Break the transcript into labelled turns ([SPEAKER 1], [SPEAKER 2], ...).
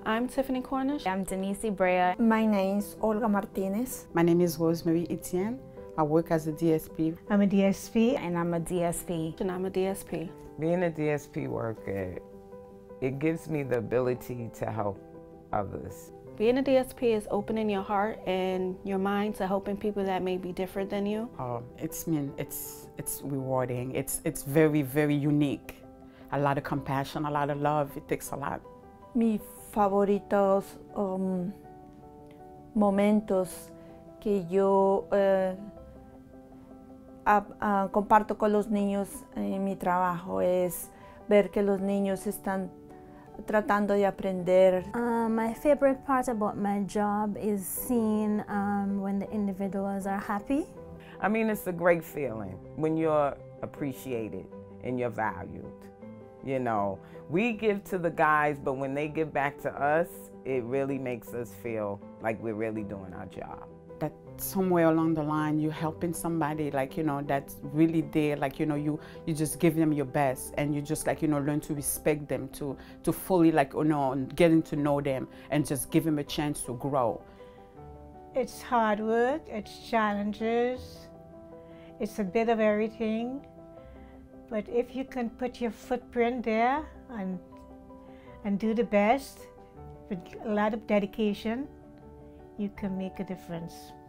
[SPEAKER 1] I'm Tiffany Cornish.
[SPEAKER 2] I'm Denise Brea.
[SPEAKER 3] My name is Olga Martinez.
[SPEAKER 4] My name is Rosemary Etienne. I work as a DSP.
[SPEAKER 5] I'm a DSP.
[SPEAKER 2] And I'm a DSP.
[SPEAKER 1] And I'm a DSP.
[SPEAKER 6] Being a DSP worker, it gives me the ability to help others.
[SPEAKER 1] Being a DSP is opening your heart and your mind to helping people that may be different than you.
[SPEAKER 4] It's rewarding. It's very, very unique. A lot of compassion, a lot of love. It takes a lot.
[SPEAKER 3] Mis favoritos momentos que yo comparto con los niños en mi trabajo es ver que los niños están tratando de aprender.
[SPEAKER 7] My favorite part about my job is seeing when the individuals are happy.
[SPEAKER 6] I mean, it's a great feeling when you're appreciated and you're valued. You know, we give to the guys, but when they give back to us, it really makes us feel like we're really doing our job.
[SPEAKER 4] That somewhere along the line, you're helping somebody, like, you know, that's really there, like, you know, you just give them your best, and you just, like, you know, learn to respect them, to fully, like, you know, getting to know them, and just give them a chance to grow.
[SPEAKER 5] It's hard work, it's challenges, it's a bit of everything. But if you can put your footprint there and do the best with a lot of dedication, you can make a difference.